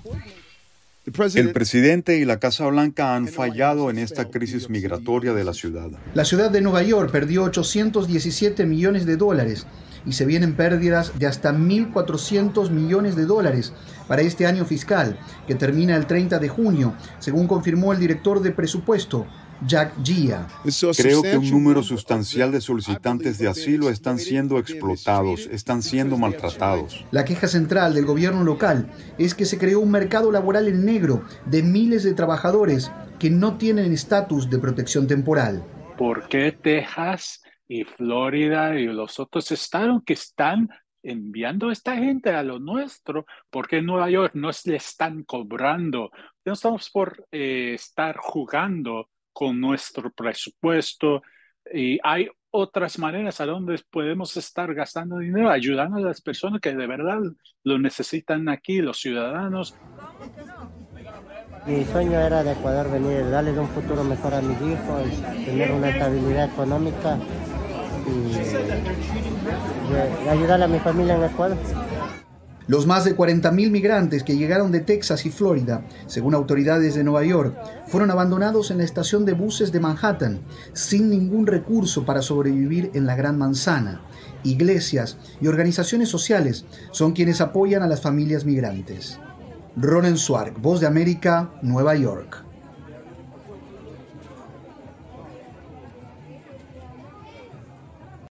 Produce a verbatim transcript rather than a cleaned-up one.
El presidente y la Casa Blanca han fallado en esta crisis migratoria de la ciudad. La ciudad de Nueva York perdió ochocientos diecisiete millones de dólares y se vienen pérdidas de hasta mil cuatrocientos millones de dólares para este año fiscal, que termina el treinta de junio, según confirmó el director de presupuesto, Jack Gia. Creo que un número sustancial de solicitantes de asilo están siendo explotados, están siendo maltratados. La queja central del gobierno local es que se creó un mercado laboral en negro de miles de trabajadores que no tienen estatus de protección temporal. ¿Por qué Texas y Florida y los otros estados que están enviando a esta gente a lo nuestro? ¿Por qué en Nueva York no le están cobrando? No estamos por eh, estar jugando con nuestro presupuesto, y hay otras maneras a donde podemos estar gastando dinero, ayudando a las personas que de verdad lo necesitan aquí, los ciudadanos. Mi sueño era de poder venir, darles un futuro mejor a mis hijos, tener una estabilidad económica y, y ayudar a mi familia en Ecuador. Los más de cuarenta mil migrantes que llegaron de Texas y Florida, según autoridades de Nueva York, fueron abandonados en la estación de buses de Manhattan, sin ningún recurso para sobrevivir en la Gran Manzana. Iglesias y organizaciones sociales son quienes apoyan a las familias migrantes. Ronen Swark, Voz de América, Nueva York.